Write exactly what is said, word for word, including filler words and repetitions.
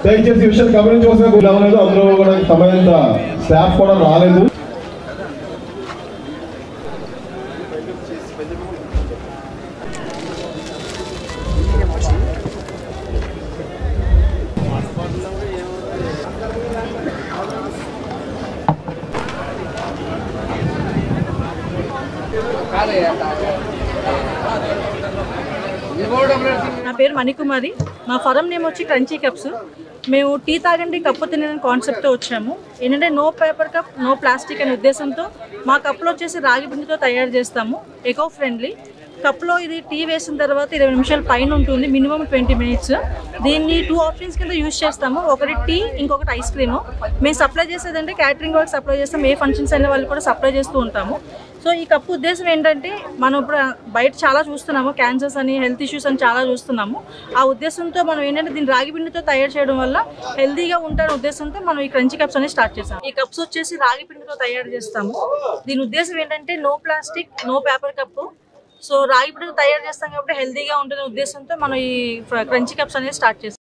దయచేసి విషయం గమనించవలసిన లేదు. అందులో కూడా సమయంత స్టాఫ్ కూడా రాలేదు. నా పేరు మణికుమారి. మా ఫరం నేమ్ వచ్చి క్రంచీ కప్స్. మేము టీ తాగండి కప్పు తినని కాన్సెప్ట్తో వచ్చాము. ఏంటంటే no paper cup no plastic అనే ఉద్దేశంతో మా కప్పులో వచ్చేసి రాగి పిండితో తయారు చేస్తాము. ఎకో ఫ్రెండ్లీ కప్లో ఇది టీ వేసిన తర్వాత ఇరవై నిమిషాల పైన ఉంటుంది, మినిమం ట్వంటీ మినిట్స్. దీన్ని టూ ఆప్షన్స్ కింద యూజ్ చేస్తాము. ఒకటి టీ, ఇంకొకటి ఐస్ క్రీమ్. మేము సప్లై చేసేదంటే క్యాటరింగ్ వాళ్ళకి సప్లై చేస్తాం. ఏ ఫంక్షన్స్ అయిన వాళ్ళు కూడా సప్లై చేస్తూ ఉంటాము. సో ఈ కప్పు ఉద్దేశం ఏంటంటే మనం ఇప్పుడు బయట చాలా చూస్తున్నాము, క్యాన్సర్స్ అని హెల్త్ ఇష్యూస్ అని చాలా చూస్తున్నాము. ఆ ఉద్దేశంతో మనం ఏంటంటే దీన్ని రాగి పిండితో తయారు చేయడం వల్ల హెల్తీగా ఉంటారనే ఉద్దేశంతో మనం ఈ క్రంచీ కప్స్ అనేది స్టార్ట్ చేసాం. ఈ కప్స్ వచ్చేసి రాగి పిండితో తయారు చేస్తాము. దీని ఉద్దేశం ఏంటంటే no plastic no paper cup. So రాగి పిండితో తయారు చేస్తాం కాబట్టి హెల్తీగా ఉంటుందనే ఉద్దేశంతో మనం ఈ క్రంచీ కప్స్ అనేది స్టార్ట్ చేస్తాం.